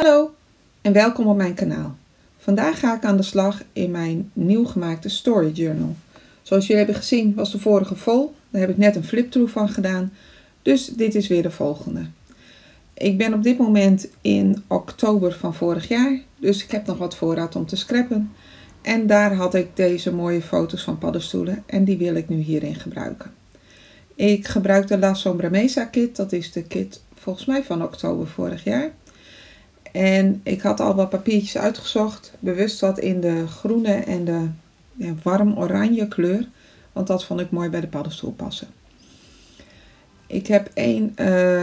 Hallo en welkom op mijn kanaal. Vandaag ga ik aan de slag in mijn nieuw gemaakte Story Journal. Zoals jullie hebben gezien was de vorige vol. Daar heb ik net een flip-through van gedaan. Dus dit is weer de volgende. Ik ben op dit moment in oktober van vorig jaar. Dus ik heb nog wat voorraad om te scrappen. En daar had ik deze mooie foto's van paddenstoelen. En die wil ik nu hierin gebruiken. Ik gebruik de La Sombra kit. Dat is de kit volgens mij van oktober vorig jaar. En ik had al wat papiertjes uitgezocht, bewust wat in de groene en de warm oranje kleur, want dat vond ik mooi bij de paddenstoel passen. Ik heb een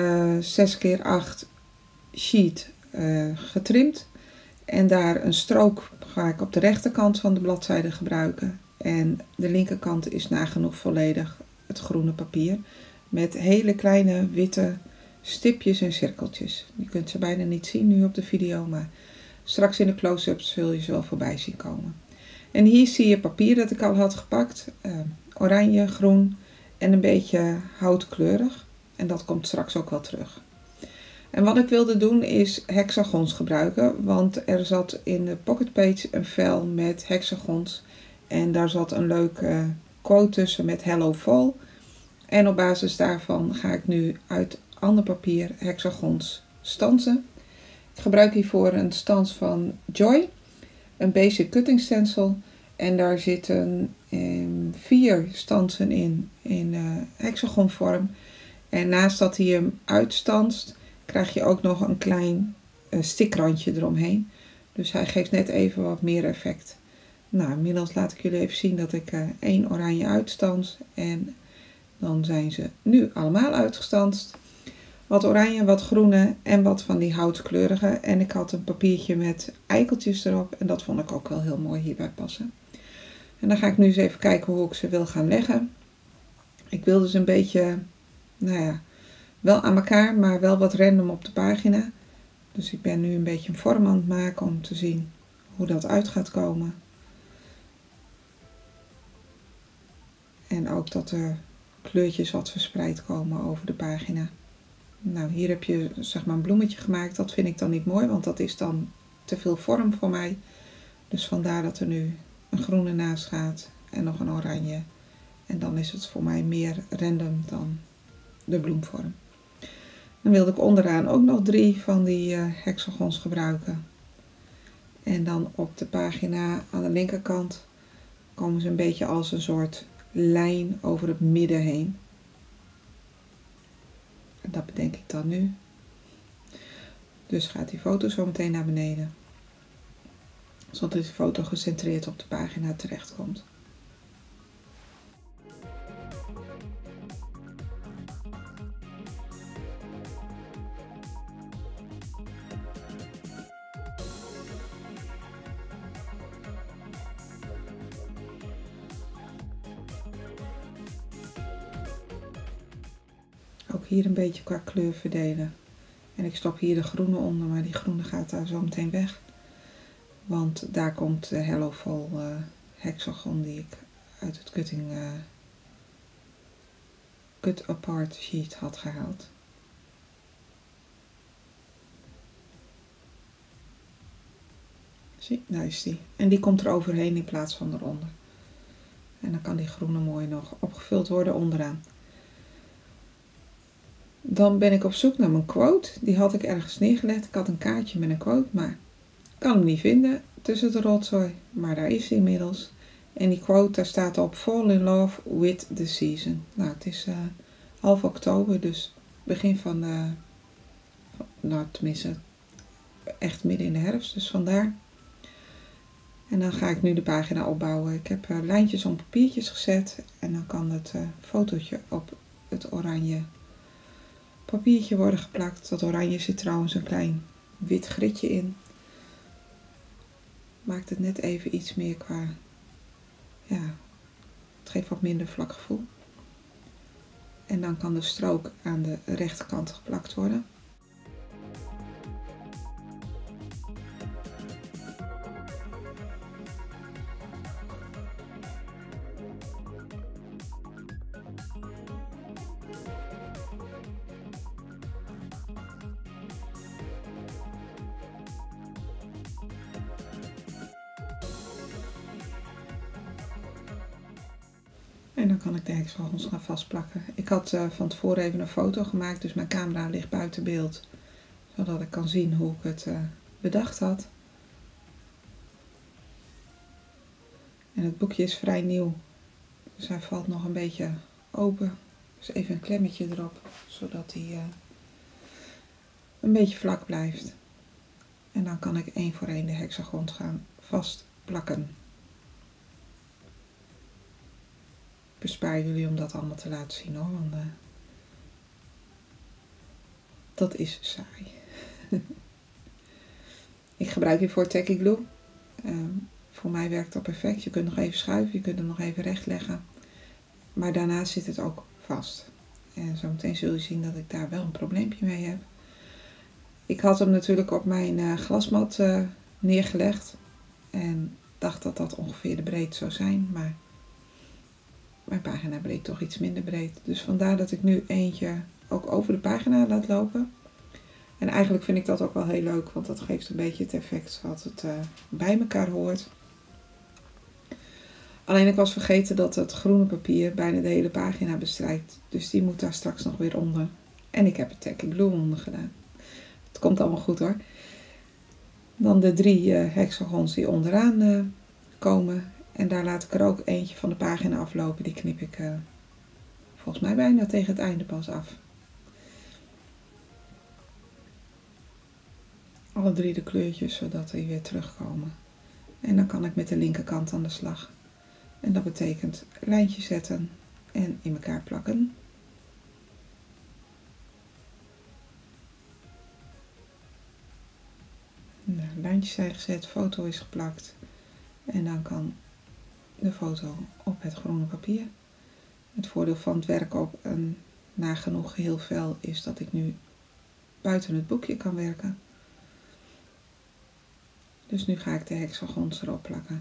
6x8 sheet getrimd en daar een strook ga ik op de rechterkant van de bladzijde gebruiken. En de linkerkant is nagenoeg volledig het groene papier met hele kleine witte stipjes en cirkeltjes. Je kunt ze bijna niet zien nu op de video, maar straks in de close-ups zul je ze wel voorbij zien komen. En hier zie je papier dat ik al had gepakt. Oranje, groen en een beetje houtkleurig. En dat komt straks ook wel terug. En wat ik wilde doen is hexagons gebruiken, want er zat in de pocketpage een vel met hexagons. En daar zat een leuke quote tussen met Hello Fall. En op basis daarvan ga ik nu uit ander papier hexagons stansen. Ik gebruik hiervoor een stans van Joy, een basic cutting stencil. En daar zitten 4 stansen in hexagonvorm. En naast dat hij hem uitstanst, krijg je ook nog een klein stikrandje eromheen. Dus hij geeft net even wat meer effect. Nou, inmiddels laat ik jullie even zien dat ik 1 oranje uitstans. En dan zijn ze nu allemaal uitgestanst. Wat oranje, wat groene en wat van die houtkleurige. En ik had een papiertje met eikeltjes erop. En dat vond ik ook wel heel mooi hierbij passen. En dan ga ik nu eens even kijken hoe ik ze wil gaan leggen. Ik wil dus een beetje, wel aan elkaar, maar wel wat random op de pagina. Dus ik ben nu een beetje een vorm aan het maken om te zien hoe dat uit gaat komen. En ook dat de kleurtjes wat verspreid komen over de pagina. Nou, hier heb je zeg maar een bloemetje gemaakt. Dat vind ik dan niet mooi, want dat is dan te veel vorm voor mij. Dus vandaar dat er nu een groene naast gaat en nog een oranje. En dan is het voor mij meer random dan de bloemvorm. Dan wilde ik onderaan ook nog 3 van die hexagons gebruiken. En dan op de pagina aan de linkerkant komen ze een beetje als een soort lijn over het midden heen. En dat bedenk ik dan nu. Dus gaat die foto zo meteen naar beneden. Zodat de foto gecentreerd op de pagina terecht komt. Ook hier een beetje qua kleur verdelen. En ik stop hier de groene onder, maar die groene gaat daar zo meteen weg. Want daar komt de Hello Fall hexagon die ik uit het cut apart sheet had gehaald. Zie, daar is die. En die komt er overheen in plaats van eronder. En dan kan die groene mooi nog opgevuld worden onderaan. Dan ben ik op zoek naar mijn quote. Die had ik ergens neergelegd. Ik had een kaartje met een quote, maar ik kan hem niet vinden tussen de rotzooi. Maar daar is hij inmiddels. En die quote, daar staat op: Fall in love with the season. Nou, het is half oktober, dus begin van tenminste echt midden in de herfst. Dus vandaar. En dan ga ik nu de pagina opbouwen. Ik heb lijntjes om papiertjes gezet. En dan kan het fotootje op het oranje papiertje worden geplakt. Dat oranje zit trouwens een klein wit gritje in. Maakt het net even iets meer qua, het geeft wat minder vlak gevoel. En dan kan de strook aan de rechterkant geplakt worden. En dan kan ik de hexagons gaan vastplakken. Ik had van tevoren even een foto gemaakt, dus mijn camera ligt buiten beeld. Zodat ik kan zien hoe ik het bedacht had. En het boekje is vrij nieuw, dus hij valt nog een beetje open. Dus even een klemmetje erop, zodat hij een beetje vlak blijft. En dan kan ik één voor één de hexagons gaan vastplakken. Ik bespaar jullie om dat allemaal te laten zien hoor, want dat is saai. Ik gebruik hiervoor Tacky Glue. Voor mij werkt dat perfect. Je kunt nog even schuiven, je kunt hem nog even recht leggen. Maar daarna zit het ook vast. En zometeen zul je zien dat ik daar wel een probleempje mee heb. Ik had hem natuurlijk op mijn glasmat neergelegd. En dacht dat dat ongeveer de breedte zou zijn. Maar mijn pagina bleek toch iets minder breed. Dus vandaar dat ik nu eentje ook over de pagina laat lopen. En eigenlijk vind ik dat ook wel heel leuk. Want dat geeft een beetje het effect wat het bij elkaar hoort. Alleen ik was vergeten dat het groene papier bijna de hele pagina bestrijkt. Dus die moet daar straks nog weer onder. En ik heb er Tacky Glue onder gedaan. Het komt allemaal goed hoor. Dan de 3 hexagons die onderaan komen. En daar laat ik er ook eentje van de pagina aflopen. Die knip ik volgens mij bijna tegen het einde pas af. Alle 3 de kleurtjes, zodat die weer terugkomen. En dan kan ik met de linkerkant aan de slag. En dat betekent lijntje zetten en in elkaar plakken. Nou, lijntjes zijn gezet, foto is geplakt. En dan kan de foto op het groene papier. Het voordeel van het werken op een nagenoeg geheel vel is dat ik nu buiten het boekje kan werken. Dus nu ga ik de hexagons erop plakken.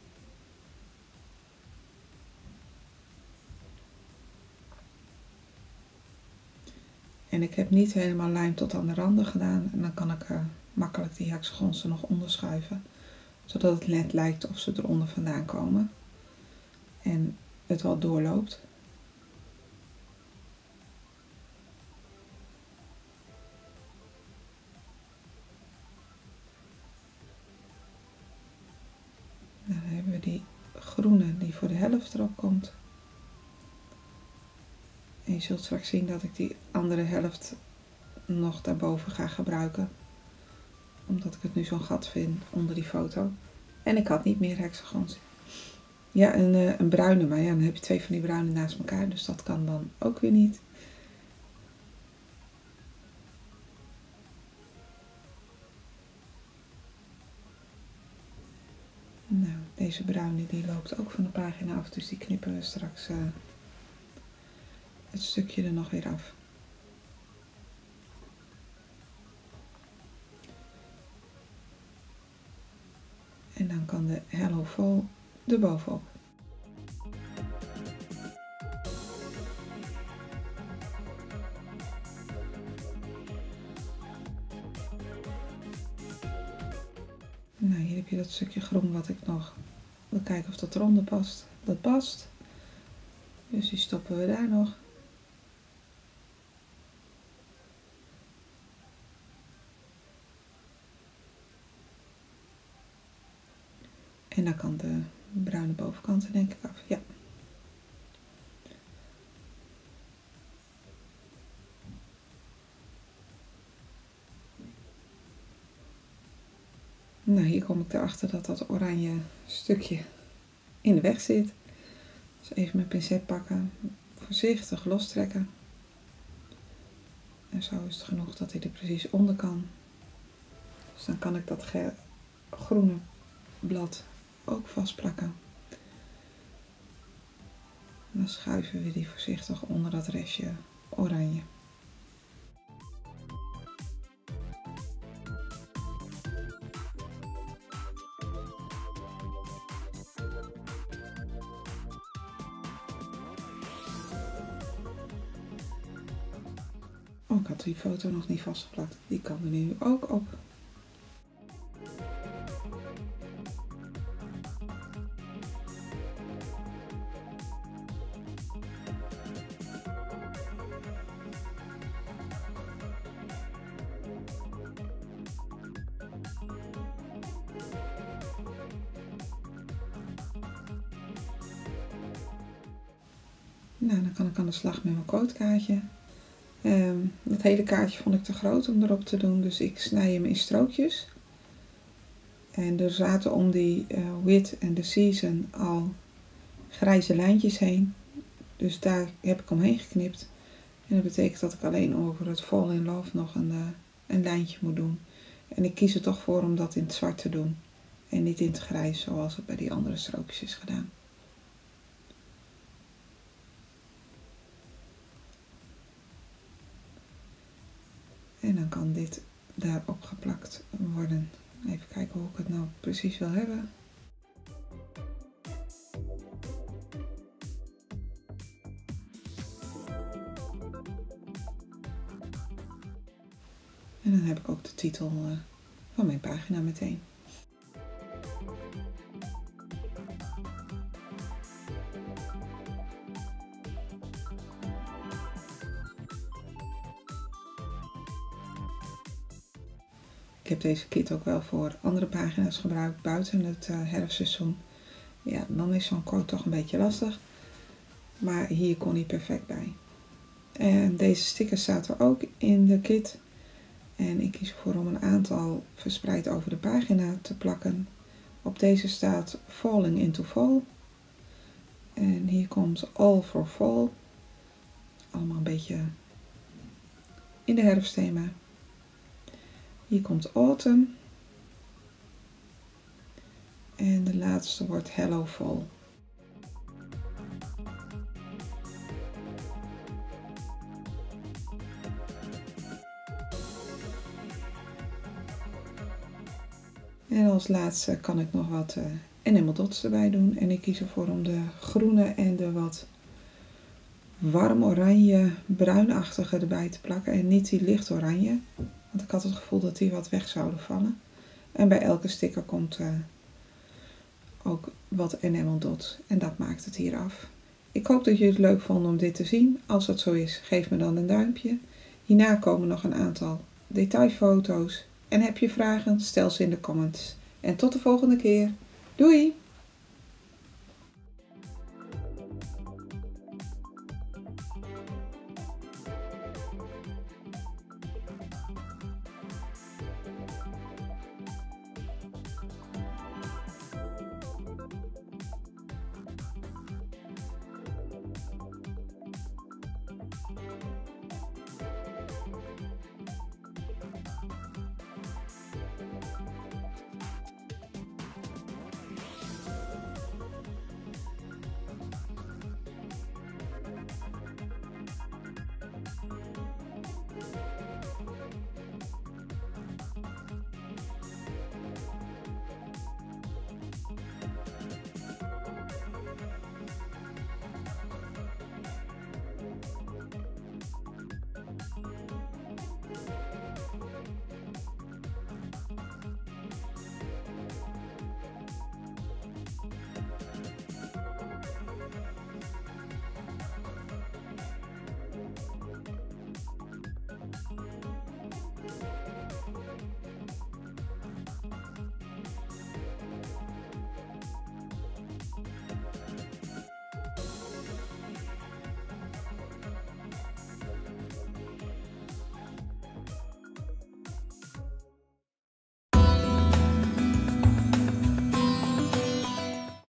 En ik heb niet helemaal lijm tot aan de randen gedaan. En dan kan ik makkelijk die hexagons er nog onder schuiven. Zodat het net lijkt of ze eronder vandaan komen. En het wel doorloopt. Nou, dan hebben we die groene die voor de helft erop komt. En je zult straks zien dat ik die andere helft nog daarboven ga gebruiken. Omdat ik het nu zo'n gat vind onder die foto. En ik had niet meer hexagons. Ja, een bruine, maar ja, dan heb je 2 van die bruine naast elkaar. Dus dat kan dan ook weer niet. Nou, deze bruine die loopt ook van de pagina af. Dus die knippen we straks het stukje er nog weer af. En dan kan de Hello Fall erbovenop. Nou, hier heb je dat stukje groen wat ik nog wil kijken of dat eronder past. Dat past. Dus die stoppen we daar nog. En dan kan de bruine bovenkant er denk ik af. Ja. Nou, hier kom ik erachter dat dat oranje stukje in de weg zit. Dus even mijn pincet pakken, voorzichtig lostrekken. En zo is het genoeg dat hij er precies onder kan. Dus dan kan ik dat groene blad ook vastplakken. En dan schuiven we die voorzichtig onder dat restje oranje. Oh, ik had die foto nog niet vastgeplakt. Die kan er nu ook op. Nou, dan kan ik aan de slag met mijn quotekaartje. Het hele kaartje vond ik te groot om erop te doen, dus ik snij hem in strookjes. En er zaten om die width en de season al grijze lijntjes heen. Dus daar heb ik omheen geknipt. En dat betekent dat ik alleen over het Fall in Love nog een lijntje moet doen. En ik kies er toch voor om dat in het zwart te doen. En niet in het grijs zoals het bij die andere strookjes is gedaan. En dan kan dit daarop geplakt worden. Even kijken hoe ik het nou precies wil hebben. En dan heb ik ook de titel van mijn pagina meteen. Ik heb deze kit ook wel voor andere pagina's gebruikt buiten het herfstseizoen. Ja, dan is zo'n quote toch een beetje lastig. Maar hier kon hij perfect bij. En deze stickers zaten ook in de kit. En ik kies ervoor om een aantal verspreid over de pagina te plakken. Op deze staat Falling into Fall. En hier komt All for Fall. Allemaal een beetje in de herfstthema. Hier komt Autumn. En de laatste wordt Hello Fall. En als laatste kan ik nog wat enamel dots erbij doen. En ik kies ervoor om de groene en de wat warm oranje, bruinachtige erbij te plakken. En niet die licht oranje. Want ik had het gevoel dat die wat weg zouden vallen. En bij elke sticker komt ook wat enamel dots. En dat maakt het hier af. Ik hoop dat jullie het leuk vonden om dit te zien. Als dat zo is, geef me dan een duimpje. Hierna komen nog een aantal detailfoto's. En heb je vragen, stel ze in de comments. En tot de volgende keer. Doei!